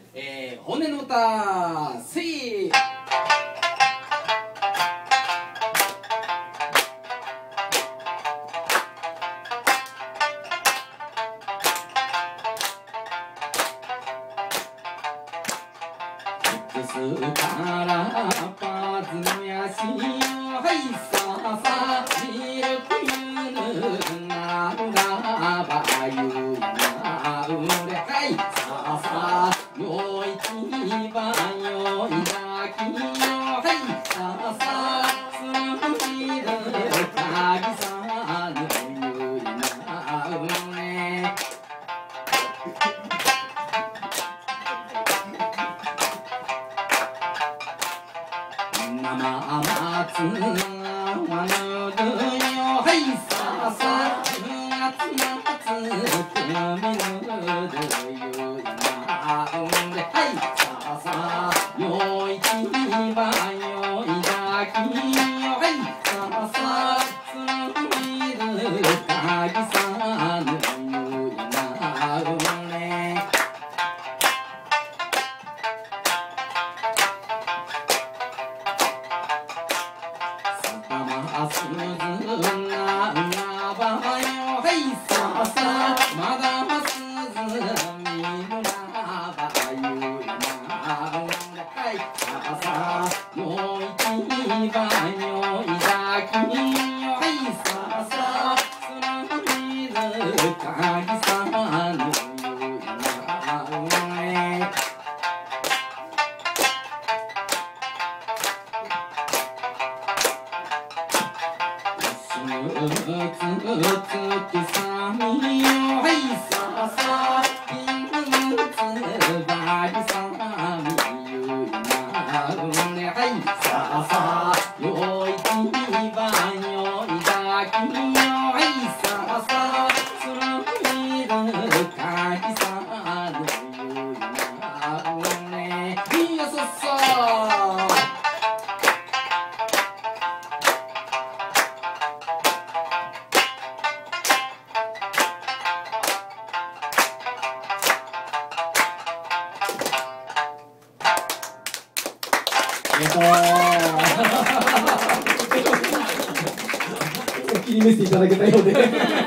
骨の歌せい。すからパズのやしよはいささミルクユヌなんだばゆいなうれはいささよいちばよいだきよはいささすみるかぎさぬゆいなうれ生松がぬるよはいささ夏夏くみぬるよいなんではいささよいちばよいだきよはいささすみるかぎさぬよいなんですずななばよはいささまだすずみぬなばゆいなはいささよいちばよいだきよはいささすみるかぎさぬゆいなつきさみよはいささピンつばりさみゆいなねはいささよいちばよいだきよはいささすみるかぎさぬゆいなねいやそさお気に召していただけたようで